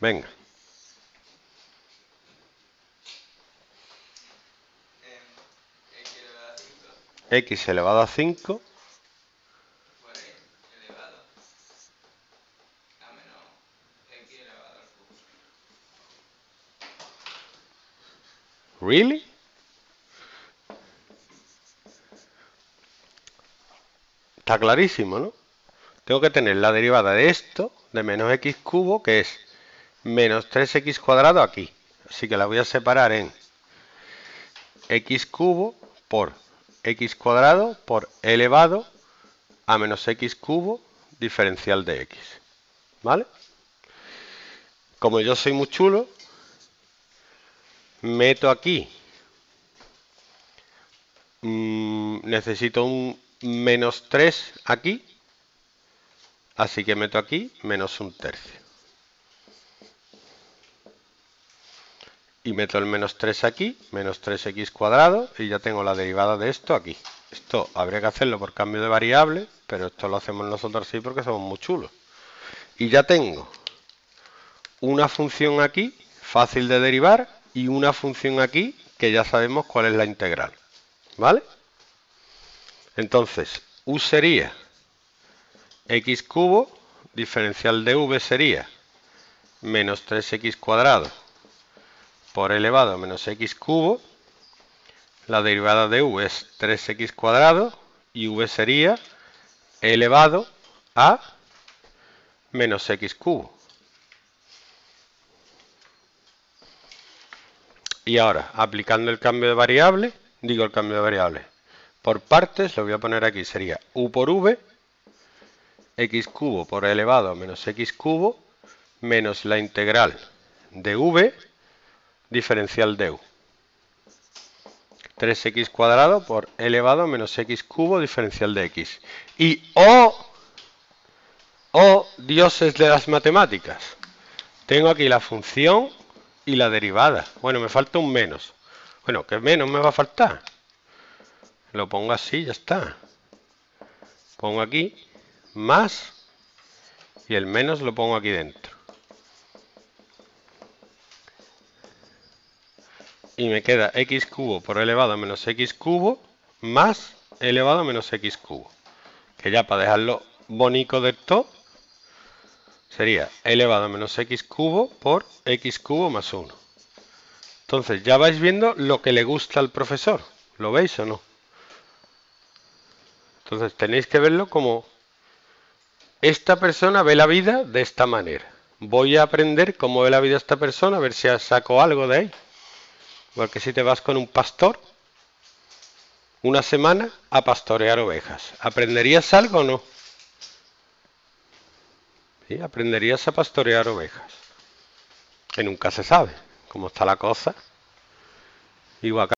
Venga. X elevado a 5 por e elevado a menos x elevado al cubo. ¿Really? Está clarísimo, ¿no? Tengo que tener la derivada de esto, de menos x cubo, que es menos 3x cuadrado aquí. Así que la voy a separar en x cubo por x cuadrado por elevado a menos x cubo diferencial de x. ¿Vale? Como yo soy muy chulo, meto aquí, necesito un menos 3 aquí, así que meto aquí menos 1/3. Y meto el menos 3 aquí, menos 3x cuadrado, y ya tengo la derivada de esto aquí. Esto habría que hacerlo por cambio de variable, pero esto lo hacemos nosotros así porque somos muy chulos. Y ya tengo una función aquí, fácil de derivar, y una función aquí, que ya sabemos cuál es la integral. ¿Vale? Entonces, u sería x cubo, diferencial de v sería menos 3x cuadrado por elevado a menos x cubo. La derivada de u es 3x cuadrado y v sería elevado a menos x cubo. Y ahora, aplicando el cambio de variable, por partes, lo voy a poner aquí, sería u por v, x cubo por elevado a menos x cubo, menos la integral de v diferencial de u. 3x cuadrado por elevado a menos x cubo diferencial de x. Y oh dioses de las matemáticas, tengo aquí la función y la derivada. Bueno, me falta un menos. Bueno, ¿qué menos me va a faltar? Lo pongo así, ya está. Pongo aquí más y el menos lo pongo aquí dentro. Y me queda x cubo por elevado a menos x cubo más elevado a menos x cubo. Que ya para dejarlo bonito de todo, sería elevado a menos x cubo por x cubo más 1. Entonces ya vais viendo lo que le gusta al profesor. ¿Lo veis o no? Entonces tenéis que verlo como esta persona ve la vida de esta manera. Voy a aprender cómo ve la vida esta persona, a ver si saco algo de ahí. Porque si te vas con un pastor una semana a pastorear ovejas, ¿aprenderías algo o no? ¿Sí? Aprenderías a pastorear ovejas. Que nunca se sabe cómo está la cosa. Igual